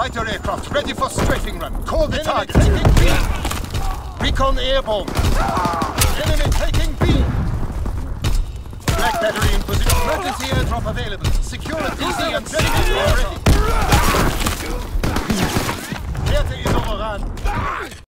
Fighter aircraft ready for strafing run. Call the Enemy target. taking B. Recon airborne. Enemy taking B. Black battery in position. Emergency airdrop available. Secure a PC and send it already. Werte ist overrun.